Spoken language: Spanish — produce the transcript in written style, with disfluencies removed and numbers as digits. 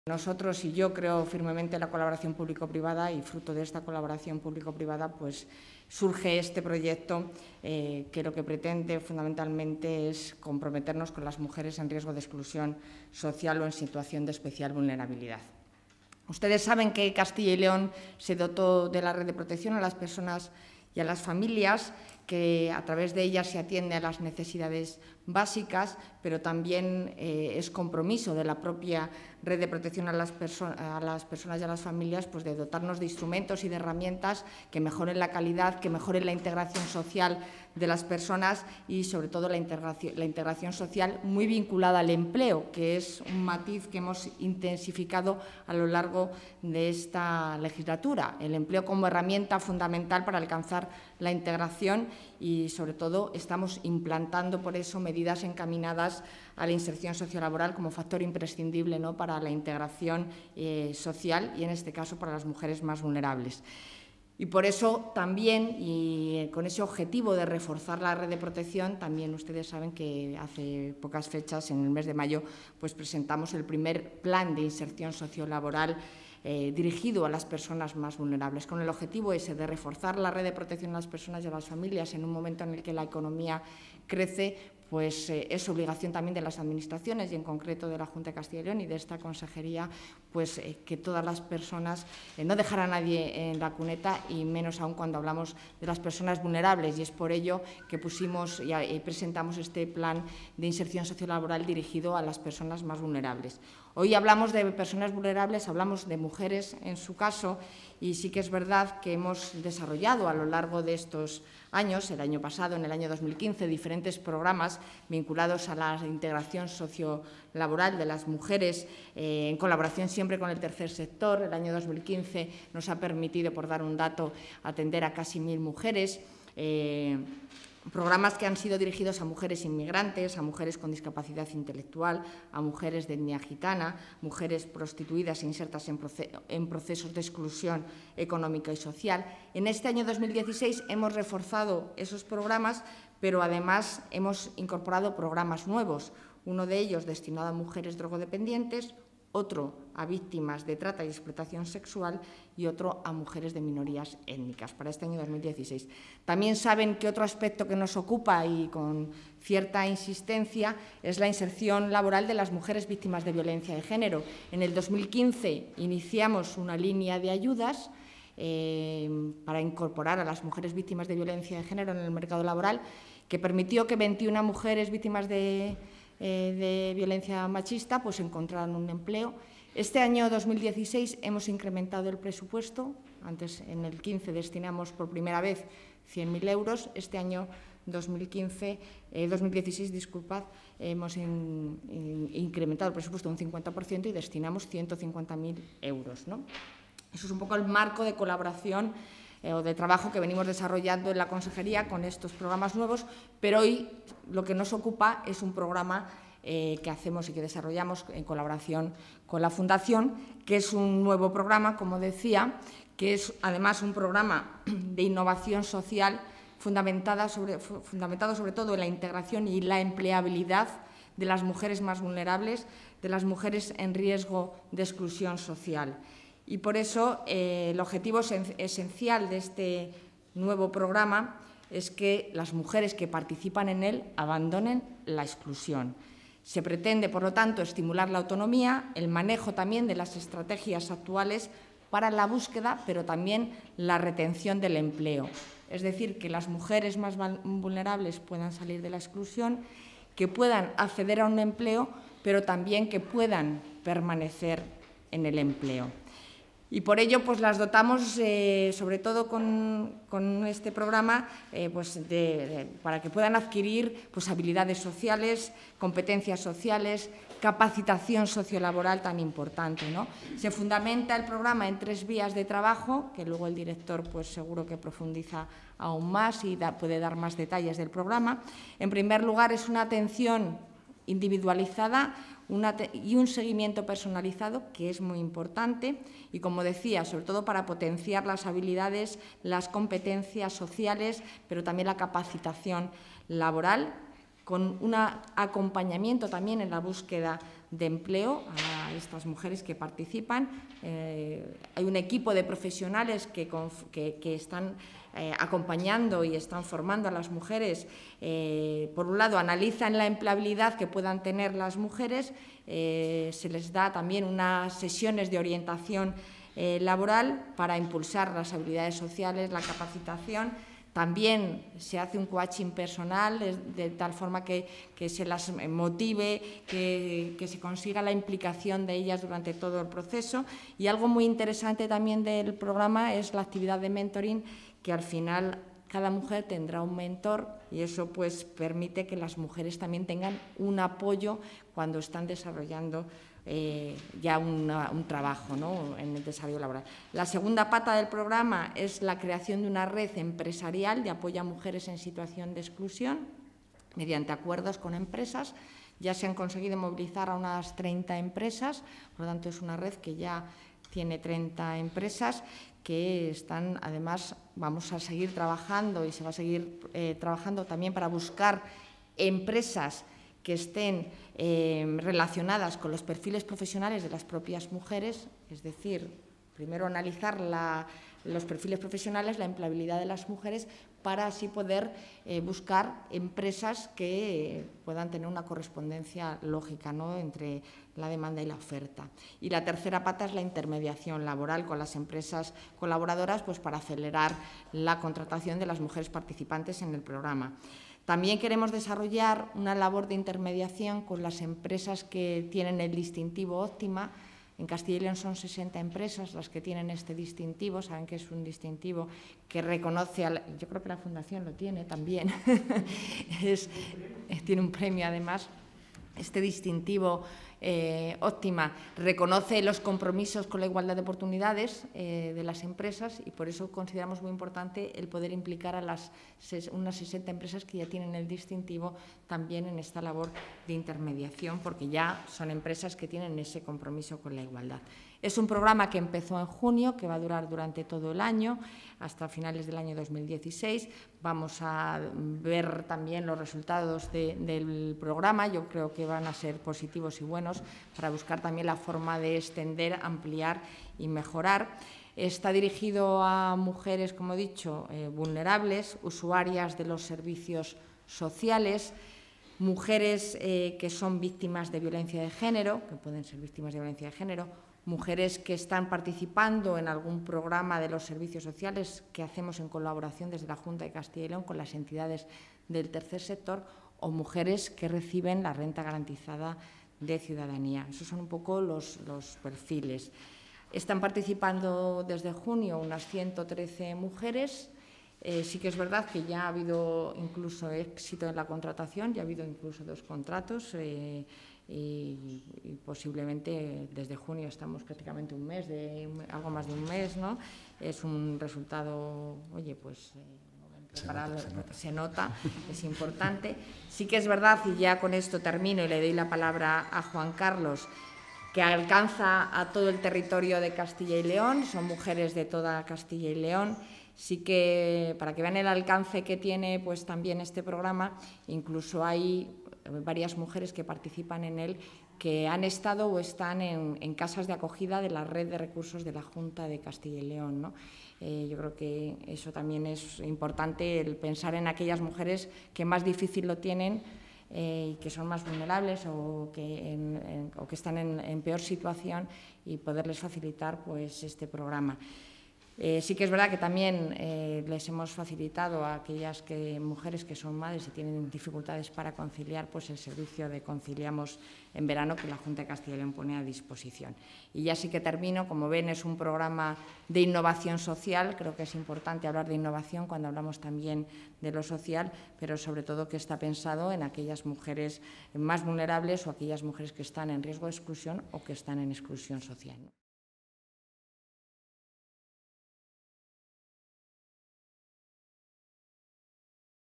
Nosotros y yo creo firmemente en la colaboración público-privada y fruto de esta colaboración público-privada pues surge este proyecto que lo que pretende fundamentalmente es comprometernos con las mujeres en riesgo de exclusión social o en situación de especial vulnerabilidad. Ustedes saben que Castilla y León se dotó de la red de protección a las personas y a las familias, que a través de ella se atiende a las necesidades básicas, pero también es compromiso de la propia red de protección a las personas y a las familias pues de dotarnos de instrumentos y de herramientas que mejoren la calidad, que mejoren la integración social de las personas y, sobre todo, la integración social muy vinculada al empleo, que es un matiz que hemos intensificado a lo largo de esta legislatura. El empleo como herramienta fundamental para alcanzar la integración y, sobre todo, estamos implantando por eso medidas encaminadas a la inserción sociolaboral como factor imprescindible, ¿no?, para la integración social y, en este caso, para las mujeres más vulnerables. Y por eso también, y con ese objetivo de reforzar la red de protección, también ustedes saben que hace pocas fechas, en el mes de mayo, pues presentamos el primer plan de inserción sociolaboral dirigido a las personas más vulnerables, con el objetivo ese de reforzar la red de protección a las personas y a las familias en un momento en el que la economía crece. Pues es obligación también de las administraciones y en concreto de la Junta de Castilla y León y de esta consejería, pues que todas las personas, no dejar a nadie en la cuneta y menos aún cuando hablamos de las personas vulnerables, y es por ello que pusimos y presentamos este plan de inserción sociolaboral dirigido a las personas más vulnerables. Hoy hablamos de personas vulnerables, hablamos de mujeres en su caso, y sí que es verdad que hemos desarrollado a lo largo de estos años, el año pasado, en el año 2015, diferentes programas vinculados a la integración sociolaboral de las mujeres, en colaboración siempre con el tercer sector. El año 2015 nos ha permitido, por dar un dato, atender a casi 1000 mujeres. Programas que han sido dirigidos a mujeres inmigrantes, a mujeres con discapacidad intelectual, a mujeres de etnia gitana, mujeres prostituidas e insertas en procesos de exclusión económica y social. En este año 2016 hemos reforzado esos programas, pero además hemos incorporado programas nuevos, uno de ellos destinado a mujeres drogodependientes, otro a víctimas de trata y explotación sexual y otro a mujeres de minorías étnicas para este año 2016. También saben que otro aspecto que nos ocupa y con cierta insistencia es la inserción laboral de las mujeres víctimas de violencia de género. En el 2015 iniciamos una línea de ayudas para incorporar a las mujeres víctimas de violencia de género en el mercado laboral, que permitió que 21 mujeres víctimas de violencia machista pues encontraran un empleo. Este año 2016 hemos incrementado el presupuesto. Antes, en el 15, destinamos por primera vez 100.000 euros. Este año 2016, hemos incrementado el presupuesto un 50% y destinamos 150.000 euros, ¿no? Eso es un poco el marco de colaboración o de trabajo que venimos desarrollando en la consejería con estos programas nuevos, pero hoy lo que nos ocupa es un programa que hacemos y que desarrollamos en colaboración con la Fundación, que es un nuevo programa, como decía, que es además un programa de innovación social fundamentado sobre todo en la integración y la empleabilidad de las mujeres más vulnerables, de las mujeres en riesgo de exclusión social. Y por eso el objetivo esencial de este nuevo programa es que las mujeres que participan en él abandonen la exclusión. Se pretende, por lo tanto, estimular la autonomía, el manejo también de las estrategias actuales para la búsqueda, pero también la retención del empleo. Es decir, que las mujeres más vulnerables puedan salir de la exclusión, que puedan acceder a un empleo, pero también que puedan permanecer en el empleo. Y por ello pues las dotamos, sobre todo con este programa, para que puedan adquirir pues, habilidades sociales, competencias sociales, capacitación sociolaboral tan importante, ¿no? Se fundamenta el programa en 3 vías de trabajo, que luego el director pues, seguro que profundiza aún más y puede dar más detalles del programa. En primer lugar, es una atención individualizada y un seguimiento personalizado, que es muy importante, y como decía, sobre todo para potenciar las habilidades, las competencias sociales, pero también la capacitación laboral, con un acompañamiento también en la búsqueda de empleo a estas mujeres que participan. Hay un equipo de profesionales que están acompañando y están formando a las mujeres. Por un lado, analizan la empleabilidad que puedan tener las mujeres, se les da también unas sesiones de orientación laboral para impulsar las habilidades sociales, la capacitación. También se hace un coaching personal de tal forma que se las motive, que se consiga la implicación de ellas durante todo el proceso. Y algo muy interesante también del programa es la actividad de mentoring, que al final cada mujer tendrá un mentor y eso pues permite que las mujeres también tengan un apoyo cuando están desarrollando ya un trabajo, ¿no?, en el desarrollo laboral. La segunda pata del programa es la creación de una red empresarial de apoyo a mujeres en situación de exclusión mediante acuerdos con empresas. Ya se han conseguido movilizar a unas 30 empresas, por lo tanto es una red que ya tiene 30 empresas que están, además, vamos a seguir trabajando y se va a seguir trabajando también para buscar empresas que estén relacionadas con los perfiles profesionales de las propias mujeres, es decir, primero analizar los perfiles profesionales, la empleabilidad de las mujeres, para así poder buscar empresas que puedan tener una correspondencia lógica, ¿no?, entre la demanda y la oferta. Y la tercera pata es la intermediación laboral con las empresas colaboradoras, pues para acelerar la contratación de las mujeres participantes en el programa. También queremos desarrollar una labor de intermediación con las empresas que tienen el distintivo Óptima. En Castilla y León son 60 empresas las que tienen este distintivo. Saben que es un distintivo que reconoce, yo creo que la Fundación lo tiene también, tiene un premio además. Este distintivo Óptima reconoce los compromisos con la igualdad de oportunidades de las empresas y por eso consideramos muy importante el poder implicar a unas 60 empresas que ya tienen el distintivo también en esta labor de intermediación, porque ya son empresas que tienen ese compromiso con la igualdad. Es un programa que empezó en junio, que va a durar durante todo el año, hasta finales del año 2016. Vamos a ver también los resultados del programa. Yo creo que van a ser positivos y buenos para buscar también la forma de extender, ampliar y mejorar. Está dirigido a mujeres, como he dicho, vulnerables, usuarias de los servicios sociales, mujeres que son víctimas de violencia de género, que pueden ser víctimas de violencia de género, mujeres que están participando en algún programa de los servicios sociales que hacemos en colaboración desde la Junta de Castilla y León con las entidades del tercer sector, o mujeres que reciben la renta garantizada de ciudadanía. Esos son un poco los perfiles. Están participando desde junio unas 113 mujeres. Sí que es verdad que ya ha habido incluso éxito en la contratación, ya ha habido incluso 2 contratos y posiblemente desde junio estamos prácticamente un mes, algo más de un mes, ¿no? Es un resultado, oye, pues se nota, es importante. Sí que es verdad, y ya con esto termino y le doy la palabra a Juan Carlos, que alcanza a todo el territorio de Castilla y León, son mujeres de toda Castilla y León. Sí que, para que vean el alcance que tiene pues también este programa, incluso hay varias mujeres que participan en él que han estado o están en casas de acogida de la red de recursos de la Junta de Castilla y León, ¿no? Yo creo que eso también es importante, el pensar en aquellas mujeres que más difícil lo tienen, que son más vulnerables o que están en peor situación y poderles facilitar pues este programa. Sí que es verdad que también les hemos facilitado a aquellas mujeres que son madres y tienen dificultades para conciliar, pues el servicio de Conciliamos en Verano que la Junta de Castilla y León pone a disposición. Y ya sí que termino, como ven, es un programa de innovación social. Creo que es importante hablar de innovación cuando hablamos también de lo social, pero sobre todo que está pensado en aquellas mujeres más vulnerables o aquellas mujeres que están en riesgo de exclusión o que están en exclusión social.